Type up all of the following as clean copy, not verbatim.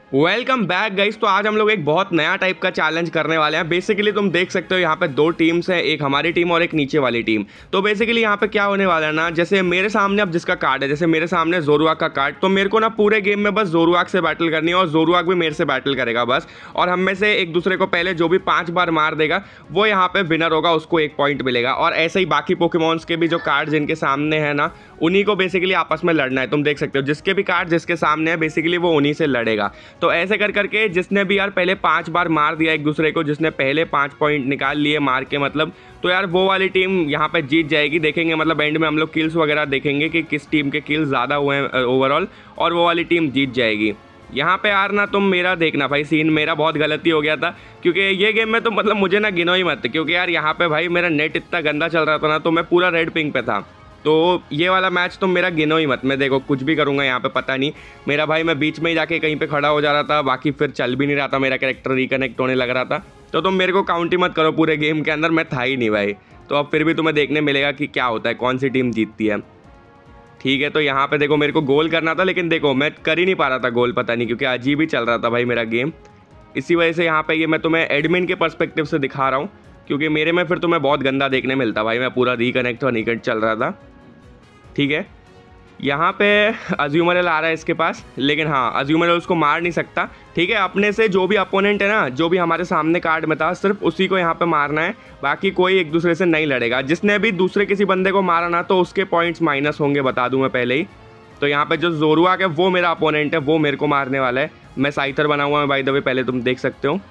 Welcome back guys. तो आज हम लोग एक बहुत नया टाइप का चैलेंज करने वाले हैं। बेसिकली तुम देख सकते हो यहाँ पे दो टीम्स हैं, एक हमारी टीम और एक नीचे वाली टीम। तो बेसिकली यहाँ पे क्या होने वाला है ना, जैसे मेरे सामने अब जिसका कार्ड है, जैसे मेरे सामने जोरुआक का कार्ड, तो मेरे को ना पूरे गेम में बस जोरुआक से बैटल करनी है और जोरुआक भी मेरे से बैटल करेगा बस। और हम में से एक दूसरे को पहले जो भी 5 बार मार देगा वो यहाँ पे विनर होगा, उसको 1 पॉइंट मिलेगा। और ऐसे ही बाकी पोकेमॉन्स के भी जो कार्ड जिनके सामने है ना, उन्हीं को बेसिकली आपस में लड़ना है। तुम देख सकते हो जिसके भी कार्ड जिसके सामने है बेसिकली वो उन्हीं से लड़ेगा। तो ऐसे कर करके जिसने भी यार पहले 5 बार मार दिया एक दूसरे को, जिसने पहले 5 पॉइंट निकाल लिए मार के मतलब, तो यार वो वाली टीम यहाँ पे जीत जाएगी। देखेंगे मतलब एंड में हम लोग किल्स वगैरह देखेंगे कि किस टीम के किल्स ज़्यादा हुए हैं ओवरऑल, और वो वाली टीम जीत जाएगी। यहाँ पे यार ना तुम मेरा देखना भाई, सीन मेरा बहुत गलती हो गया था, क्योंकि ये गेम में तो मतलब मुझे ना गिनो ही मत, क्योंकि यार यहाँ पे भाई मेरा नेट इतना गंदा चल रहा था ना, तो मैं पूरा रेड पिंग पे था। तो ये वाला मैच तो मेरा गिनो ही मत। मैं देखो कुछ भी करूँगा यहाँ पे पता नहीं मेरा भाई, मैं बीच में ही जाके कहीं पे खड़ा हो जा रहा था, बाकी फिर चल भी नहीं रहा था, मेरा कैरेक्टर रिकनेक्ट होने लग रहा था। तो तुम मेरे को काउंट ही मत करो, पूरे गेम के अंदर मैं था ही नहीं भाई। तो अब फिर भी तुम्हें देखने मिलेगा कि क्या होता है, कौन सी टीम जीतती है। ठीक है, तो यहाँ पे देखो मेरे को गोल करना था, लेकिन देखो मैं कर ही नहीं पा रहा था गोल, पता नहीं क्योंकि अजीब ही चल रहा था भाई मेरा गेम। इसी वजह से यहाँ पे ये मैं तुम्हें एडमिन के पर्सपेक्टिव से दिखा रहा हूँ, क्योंकि मेरे में फिर तुम्हें बहुत गंदा देखने मिलता भाई। मैं पूरा रिकनेक्ट और निकट चल रहा था। ठीक है, यहाँ पे अज्यूमरल आ रहा है इसके पास, लेकिन हाँ अज्यूमरल उसको मार नहीं सकता। ठीक है, अपने से जो भी अपोनेंट है ना, जो भी हमारे सामने कार्ड में था, सिर्फ उसी को यहाँ पे मारना है, बाकी कोई एक दूसरे से नहीं लड़ेगा। जिसने भी दूसरे किसी बंदे को मारा ना, तो उसके पॉइंट्स माइनस होंगे, बता दूँ मैं पहले ही। तो यहाँ पे जो जोरुआक है वो मेरा अपोनेंट है, वो मेरे को मारने वाला है। मैं साइथर बना हुआ है बाय द वे, पहले तुम देख सकते हो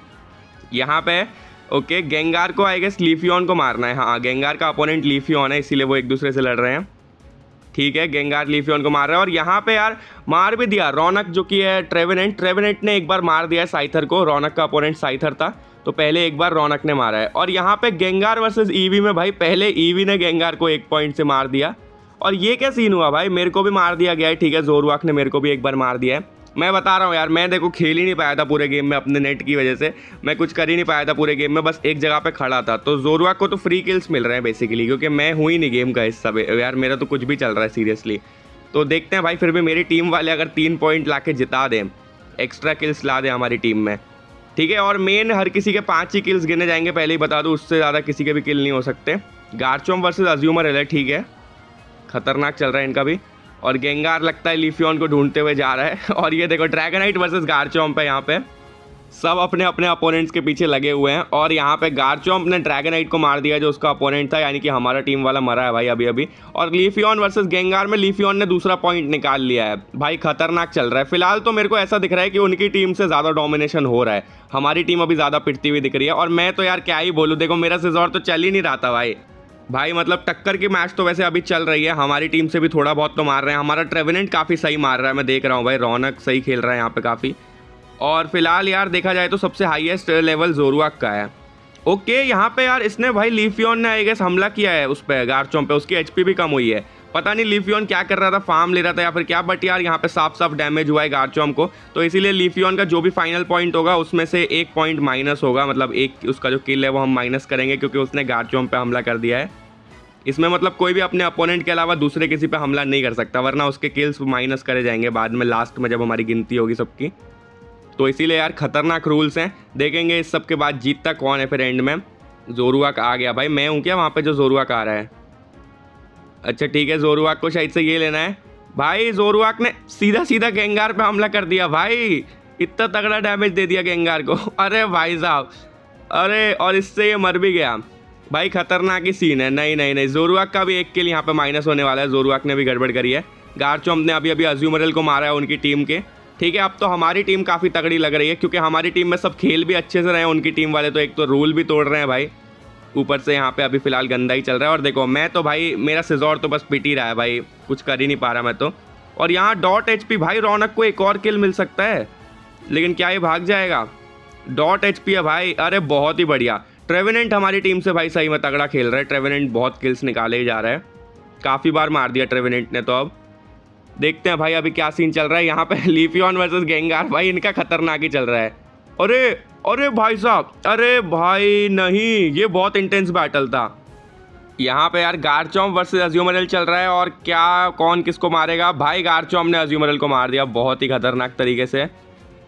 यहाँ पे। ओके, गेंगार को आई गेस लीफियन को मारना है। हाँ, गेंगार का अपोनेंट लीफियन है, इसीलिए वो एक दूसरे से लड़ रहे हैं। ठीक है, गेंगार लीफियन को मार रहा है, और यहाँ पे यार मार भी दिया रौनक, जो कि है ट्रेवेनेंट ने एक बार मार दिया है साइथर को। रौनक का अपोनेंट साइथर था, तो पहले एक बार रौनक ने मारा है। और यहाँ पे गेंगार वर्सेस ईवी में भाई पहले ईवी ने गेंगार को 1 पॉइंट से मार दिया। और ये क्या सीन हुआ भाई, मेरे को भी मार दिया गया है। ठीक है, जोरुआक ने मेरे को भी एक बार मार दिया है। मैं बता रहा हूँ यार, मैं देखो खेल ही नहीं पाया था पूरे गेम में, अपने नेट की वजह से मैं कुछ कर ही नहीं पाया था पूरे गेम में, बस एक जगह पे खड़ा था। तो जोरुआक को तो फ्री किल्स मिल रहे हैं बेसिकली, क्योंकि मैं हूँ ही नहीं गेम का हिस्सा यार, मेरा तो कुछ भी चल रहा है सीरियसली। तो देखते हैं भाई, फिर भी मेरी टीम वाले अगर 3 पॉइंट ला के जिता दें, एक्स्ट्रा किल्स ला दें हमारी टीम में। ठीक है, और मेन हर किसी के 5 ही किल्स गिने जाएंगे, पहले ही बता दूँ, उससे ज़्यादा किसी के भी किल नहीं हो सकते। गार्चोम वर्सेस अज्यूमरल है, ठीक है, खतरनाक चल रहा है इनका भी। और गेंगार लगता है लीफियन को ढूंढते हुए जा रहा है। और ये देखो ड्रैगनाइट वर्सेस गार्चोम्प है, यहाँ पे सब अपने अपने अपोनेंट्स के पीछे लगे हुए हैं। और यहाँ पे गार्चोम्प ने ड्रैगनाइट को मार दिया जो उसका अपोनेंट था, यानी कि हमारा टीम वाला मरा है भाई अभी अभी। और लीफियन वर्सेस गेंगार में लीफियन ने दूसरा पॉइंट निकाल लिया है भाई, खतरनाक चल रहा है। फिलहाल तो मेरे को ऐसा दिख रहा है कि उनकी टीम से ज़्यादा डोमिनेशन हो रहा है, हमारी टीम अभी ज़्यादा पिटती हुई दिख रही है। और मैं तो यार क्या ही बोलूँ, देखो मेरा सिजोर तो चल ही नहीं रहा था भाई मतलब टक्कर की मैच तो वैसे अभी चल रही है, हमारी टीम से भी थोड़ा बहुत तो मार रहे हैं। हमारा ट्रेवेनेंट काफ़ी सही मार रहा है, मैं देख रहा हूँ भाई, रौनक सही खेल रहा है यहाँ पे काफ़ी। और फिलहाल यार देखा जाए तो सबसे हाईएस्ट लेवल जोरुआक का है। ओके, यहाँ पे यार इसने भाई लीफियन ने आई गेस हमला किया है उस पर, गार्चोम्प पे, उसकी एचपी भी कम हुई है। पता नहीं लीफियन क्या कर रहा था, फार्म ले रहा था या फिर क्या, बट यार यहाँ पे साफ साफ डैमेज हुआ है गार्चोम्प को। तो इसीलिए लीफियन का जो भी फाइनल पॉइंट होगा उसमें से 1 पॉइंट माइनस होगा, मतलब एक उसका जो किल है वो हम माइनस करेंगे, क्योंकि उसने गार्चोम्प पे हमला कर दिया है। इसमें मतलब कोई भी अपने अपोनेंट के अलावा दूसरे किसी पे हमला नहीं कर सकता, वरना उसके किल्स माइनस करे जाएंगे बाद में, लास्ट में जब हमारी गिनती होगी सबकी। तो इसीलिए यार खतरनाक रूल्स हैं। देखेंगे इस सब के बाद जीतता कौन है फिर एंड में। जोरुआक आ गया भाई, मैं हूँ क्या वहाँ पे जो जोरुआक आ रहा है? अच्छा ठीक है, जोरुआक को शायद से ये लेना है भाई। जोरुआक ने सीधा सीधा गेंगार पे हमला कर दिया भाई, इतना तगड़ा डैमेज दे दिया गेंगार को। अरे भाई साहब, अरे और इससे ये मर भी गया भाई, खतरनाक ही सीन है। नहीं नहीं नहीं, जोरुआक का भी एक किल यहाँ पे माइनस होने वाला है, जोरुआक ने भी गड़बड़ करी है। गार्चोम्प ने अभी अभी अज्यूमरल को मारा है उनकी टीम के। ठीक है, अब तो हमारी टीम काफ़ी तगड़ी लग रही है, क्योंकि हमारी टीम में सब खेल भी अच्छे से रहे हैं। उनकी टीम वाले तो एक तो रूल भी तोड़ रहे हैं भाई, ऊपर से यहाँ पे अभी फिलहाल गंदा ही चल रहा है। और देखो मैं तो भाई, मेरा सिजोर तो बस पिट ही रहा है भाई, कुछ कर ही नहीं पा रहा मैं तो। और यहाँ डॉट एचपी भाई, रौनक को एक और किल मिल सकता है, लेकिन क्या ये भाग जाएगा? डॉट एचपी है भाई, अरे बहुत ही बढ़िया। ट्रेवेनेंट हमारी टीम से भाई सही में तगड़ा खेल रहा है, ट्रेवेनेंट बहुत किल्स निकाले ही जा रहा है, काफ़ी बार मार दिया ट्रेवेनेंट ने। तो अब देखते हैं भाई अभी क्या सीन चल रहा है यहाँ पे। लीफियन वर्सेस गेंगार भाई, इनका खतरनाक ही चल रहा है। अरे अरे भाई साहब, अरे भाई नहीं, ये बहुत इंटेंस बैटल था यहाँ पे यार। गार्चोम्प वर्सेस अज्यूमरल चल रहा है, और क्या कौन किसको मारेगा भाई? गार्चोम्प ने अज्यूमरल को मार दिया बहुत ही खतरनाक तरीके से।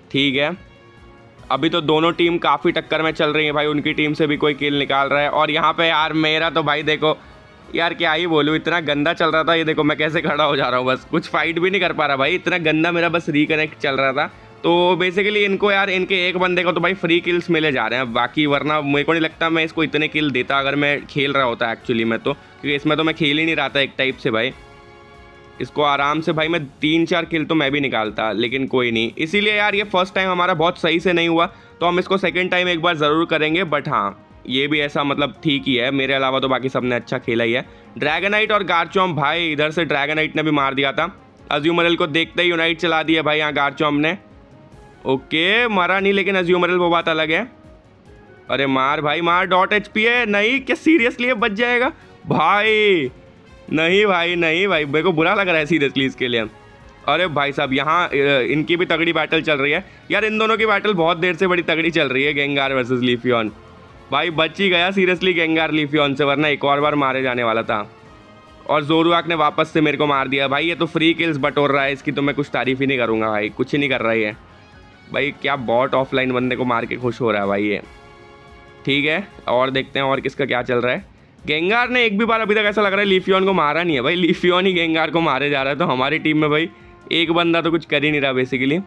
ठीक है, अभी तो दोनों टीम काफ़ी टक्कर में चल रही है भाई, उनकी टीम से भी कोई किल निकाल रहा है। और यहाँ पे यार मेरा तो भाई देखो यार, क्या ही बोलूँ, इतना गंदा चल रहा था। ये देखो मैं कैसे खड़ा हो जा रहा हूँ, बस कुछ फाइट भी नहीं कर पा रहा भाई, इतना गंदा मेरा बस रिकनेक्ट चल रहा था। तो बेसिकली इनको यार, इनके एक बंदे को तो भाई फ्री किल्स मिले जा रहे हैं, बाकी वरना मेरे को नहीं लगता मैं इसको इतने किल देता अगर मैं खेल रहा होता एक्चुअली में, तो क्योंकि इसमें तो मैं खेल ही नहीं रहा था एक टाइप से भाई। इसको आराम से भाई मैं 3-4 किल तो मैं भी निकालता, लेकिन कोई नहीं। इसीलिए यार ये फर्स्ट टाइम हमारा बहुत सही से नहीं हुआ, तो हम इसको सेकंड टाइम एक बार ज़रूर करेंगे। बट हाँ, ये भी ऐसा मतलब ठीक ही है, मेरे अलावा तो बाकी सबने अच्छा खेला ही है। ड्रैगनाइट और गार्चॉम्प भाई, इधर से ड्रैगनाइट ने भी मार दिया था, अज्यूमरल को देखते ही यूनाइट चला दिया भाई यहाँ गार्चॉम्प ने। ओके, मरा नहीं लेकिन अज्यूमरल, वो बात अलग है। अरे मार भाई मार, डॉट HP है। नहीं, क्या सीरियसली बच जाएगा भाई? नहीं भाई, नहीं भाई, मेरे को बुरा लग रहा है सीरियसली इसके लिए। अरे भाई साहब, यहाँ इनकी भी तगड़ी बैटल चल रही है यार, इन दोनों की बैटल बहुत देर से बड़ी तगड़ी चल रही है, गेंगार वर्सेस लीफियन। भाई बच ही गया सीरियसली गेंगार लीफियन से, वरना एक और बार मारे जाने वाला था। और जोरुआक ने वापस से मेरे को मार दिया भाई, ये तो फ्री किल्स बटोर रहा है, इसकी तो मैं कुछ तारीफ ही नहीं करूँगा भाई, कुछ ही नहीं कर रहा है भाई। क्या बॉट ऑफलाइन बंदे को मार के खुश हो रहा है भाई ये। ठीक है, और देखते हैं और किसका क्या चल रहा है। गेंगार ने एक भी बार अभी तक ऐसा लग रहा है लीफियन को मारा नहीं है भाई, लीफियन ही गेंगार को मारे जा रहा है। तो हमारी टीम में भाई एक बंदा तो कुछ कर ही नहीं रहा बेसिकली।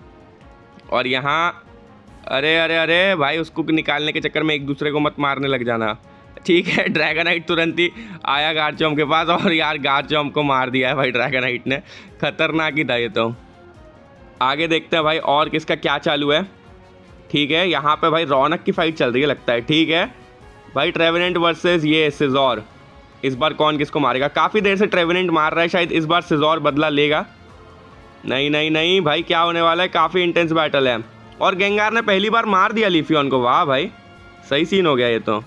और यहाँ अरे अरे अरे भाई, उसको निकालने के चक्कर में एक दूसरे को मत मारने लग जाना। ठीक है, ड्रैगनाइट तुरंत ही आया गार्चॉम्प के पास, और यार गार्चॉम्प को मार दिया है भाई ड्रैगनाइट ने, खतरनाक ही था ये तो। आगे देखते हैं भाई और किसका क्या चालू है। ठीक है, यहाँ पे भाई रौनक की फाइट चल रही है लगता है। ठीक है भाई, ट्रेवेनेंट वर्सेस ये सिजोर, इस बार कौन किसको मारेगा? काफ़ी देर से ट्रेवेनेंट मार रहा है, शायद इस बार सिजोर बदला लेगा। नहीं नहीं नहीं भाई, क्या होने वाला है? काफ़ी इंटेंस बैटल है, और गेंगार ने पहली बार मार दिया लीफियन को। वाह भाई, सही सीन हो गया ये तो।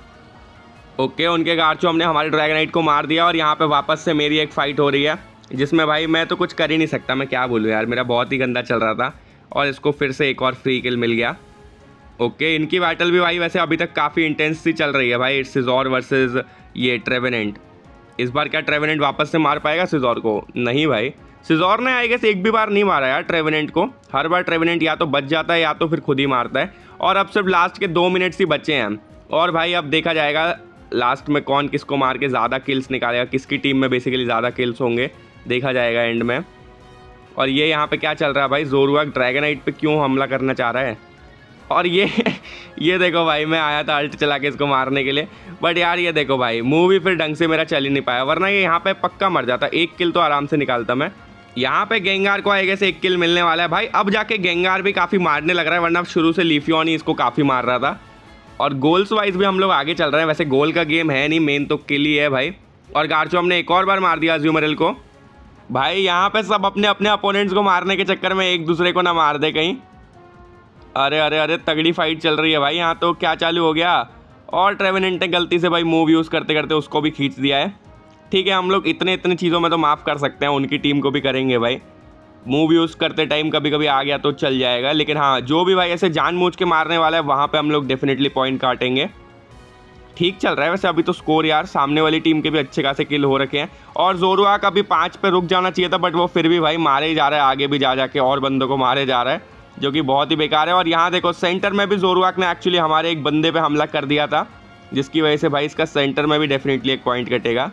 ओके, उनके गार्चॉम्प ने हमारे ड्रैगनाइट को मार दिया, और यहाँ पे वापस से मेरी एक फ़ाइट हो रही है, जिसमें भाई मैं तो कुछ कर ही नहीं सकता, मैं क्या बोलूँ यार, मेरा बहुत ही गंदा चल रहा था, और इसको फिर से एक और फ्री किल मिल गया। ओके, इनकी बैटल भी भाई वैसे अभी तक काफ़ी इंटेंस सी चल रही है भाई, सिजोर वर्सेस ये ट्रेवेनेंट। इस बार क्या ट्रेवेनेंट वापस से मार पाएगा सिजोर को? नहीं भाई, सिजोर ने आई गेस एक भी बार नहीं मारा यार ट्रेवेनेंट को, हर बार ट्रेवेनेंट या तो बच जाता है या तो फिर खुद ही मारता है। और अब सिर्फ लास्ट के 2 मिनट्स ही बचे हैं, और भाई अब देखा जाएगा लास्ट में कौन किसको मार के ज़्यादा किल्स निकालेगा, किसकी टीम में बेसिकली ज़्यादा किल्स होंगे, देखा जाएगा एंड में। और ये यहाँ पे क्या चल रहा है भाई, जोरुआक ड्रैगनाइट पे क्यों हमला करना चाह रहा है? और ये देखो भाई, मैं आया था अल्ट चला के इसको मारने के लिए, बट यार ये देखो भाई, मूव फिर ढंग से मेरा चल ही नहीं पाया, वरना ये यहाँ पे पक्का मर जाता, एक किल तो आराम से निकालता मैं। यहाँ पे गेंगार को आएगा से 1 किल मिलने वाला है भाई, अब जाके गेंगार भी काफ़ी मारने लग रहा है, वरना शुरू से लीफियन ही इसको काफ़ी मार रहा था। और गोल्स वाइज भी हम लोग आगे चल रहे हैं, वैसे गोल का गेम है नहीं, मेन तो किल ही है भाई। और गार्चॉम्प ने एक और बार मार दिया अज्यूमरल को। भाई यहाँ पे सब अपने अपने अपोनेंट्स को मारने के चक्कर में एक दूसरे को ना मार दे कहीं। अरे अरे अरे, तगड़ी फाइट चल रही है भाई यहाँ तो, क्या चालू हो गया? और ट्रेवेनेंट ने गलती से भाई मूव यूज़ करते करते उसको भी खींच दिया है। ठीक है, हम लोग इतने चीज़ों में तो माफ़ कर सकते हैं, उनकी टीम को भी करेंगे भाई, मूव यूज़ करते टाइम कभी कभी आ गया तो चल जाएगा। लेकिन हाँ, जो भी भाई ऐसे जानबूझ के मारने वाला है वहाँ पे हम लोग डेफिनेटली पॉइंट काटेंगे। ठीक चल रहा है वैसे अभी तो स्कोर यार, सामने वाली टीम के भी अच्छे खासे किल हो रखे हैं। और जोरुआक अभी 5 पे रुक जाना चाहिए था, बट वो फिर भी भाई मारे ही जा रहा है, आगे भी जा जाके और बंदों को मारे जा रहा है, जो कि बहुत ही बेकार है। और यहाँ देखो सेंटर में भी जोरुआक ने एक्चुअली हमारे एक बंदे पे हमला कर दिया था, जिसकी वजह से भाई इसका सेंटर में भी डेफिनेटली 1 पॉइंट कटेगा।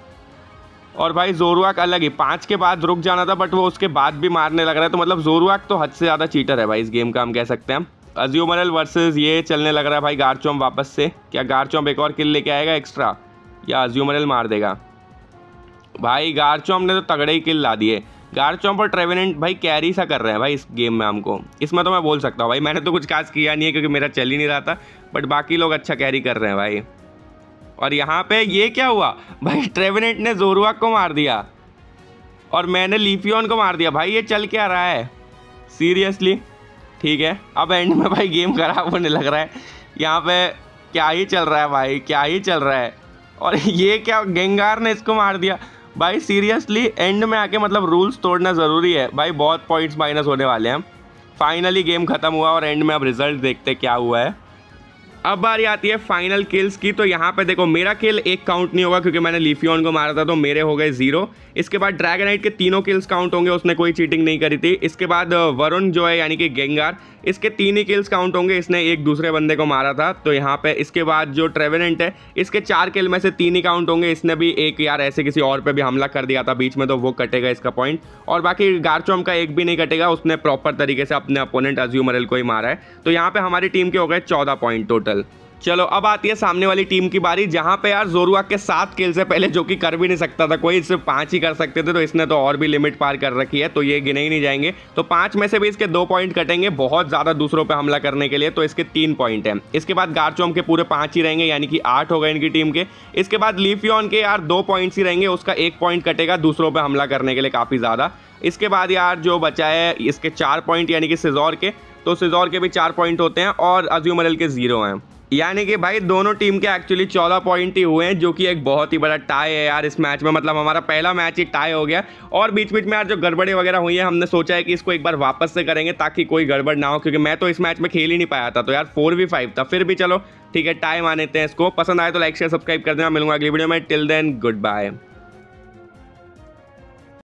और भाई जोरुआक अलग ही 5 के बाद रुक जाना था, बट वो उसके बाद भी मारने लग रहा है, तो मतलब जोरुआक तो हद से ज़्यादा चीटर है भाई इस गेम का, हम कह सकते हैं। अज्यूमरल वर्सेस ये चलने लग रहा है भाई, गार्चॉम्प वापस से। क्या गार्चॉम्प एक और किल लेके आएगा एक्स्ट्रा, या अज्यूमरल मार देगा? भाई गार्चॉम्प ने तो तगड़े ही किल ला दिए। गार्चॉम्प और ट्रेवेनेंट भाई कैरी सा कर रहे हैं भाई इस गेम में हमको, इसमें तो मैं बोल सकता हूँ भाई, मैंने तो कुछ खास किया नहीं है क्योंकि मेरा चल ही नहीं रहा था, बट बाकी लोग अच्छा कैरी कर रहे हैं भाई। और यहाँ पे ये क्या हुआ भाई, ट्रेवेनेंट ने जोरुआक को मार दिया और मैंने लीफियन को मार दिया। भाई ये चल क्या रहा है सीरियसली? ठीक है, अब एंड में भाई गेम खराब होने लग रहा है। यहाँ पे क्या ही चल रहा है भाई, क्या ही चल रहा है। और ये क्या, गेंगार ने इसको मार दिया भाई सीरियसली। एंड में आके मतलब रूल्स तोड़ना ज़रूरी है भाई, बहुत पॉइंट्स माइनस होने वाले हैं। फाइनली गेम ख़त्म हुआ और एंड में अब रिजल्ट देखते क्या हुआ है। अब बारी आती है फाइनल किल्स की। तो यहाँ पे देखो मेरा किल एक काउंट नहीं होगा क्योंकि मैंने लीफियन को मारा था, तो मेरे हो गए 0। इसके बाद ड्रैगनाइट के तीनों किल्स काउंट होंगे, उसने कोई चीटिंग नहीं करी थी। इसके बाद वरुण जो है यानी कि गेंगार, इसके 3 ही किल्स काउंट होंगे, इसने एक दूसरे बंदे को मारा था। तो यहाँ पे इसके बाद जो ट्रेवेनेंट है, इसके 4 किल में से 3 ही काउंट होंगे, इसने भी एक यार ऐसे किसी और पे भी हमला कर दिया था बीच में, तो वो कटेगा इसका पॉइंट। और बाकी गार्चोम का एक भी नहीं कटेगा, उसने प्रॉपर तरीके से अपने अपोनेंट अज्यूमरल को ही मारा है। तो यहाँ पे हमारी टीम के हो गए 14 पॉइंट टोटल। चलो अब आती है सामने वाली टीम की बारी, जहां पे यार जोरुआक के 7 किल से पहले जो कि कर भी नहीं सकता था कोई, सिर्फ 5 ही कर सकते थे, तो इसने तो और भी लिमिट पार कर रखी है, तो ये गिने ही नहीं जाएंगे। तो 5 में से भी इसके 2 पॉइंट कटेंगे बहुत ज़्यादा दूसरों पे हमला करने के लिए, तो इसके 3 पॉइंट हैं। इसके बाद गार्चोम के पूरे 5 ही रहेंगे, यानी कि 8 हो गए इनकी टीम के। इसके बाद लीफियन के यार 2 पॉइंट्स ही रहेंगे, उसका 1 पॉइंट कटेगा दूसरों पर हमला करने के लिए काफ़ी ज़्यादा। इसके बाद यार जो बचा है इसके 4 पॉइंट यानी कि सिजोर के, तो सिजोर के भी 4 पॉइंट होते हैं और अज्यूमरल के 0 हैं। यानी कि भाई दोनों टीम के एक्चुअली 14 पॉइंट ही हुए हैं, जो कि एक बहुत ही बड़ा टाई है यार इस मैच में। मतलब हमारा पहला मैच ही टाई हो गया, और बीच बीच में यार जो गड़बड़े वगैरह हुई है, हमने सोचा है कि इसको एक बार वापस से करेंगे ताकि कोई गड़बड़ ना हो, क्योंकि मैं तो इस मैच में खेल ही नहीं पाया था, तो यार 4v5 था। फिर भी चलो ठीक है, टाई मान लेते हैं इसको। पसंद आए तो लाइक शेयर सब्सक्राइब कर देना। मिलूंगा अगली वीडियो में। Till then good bye.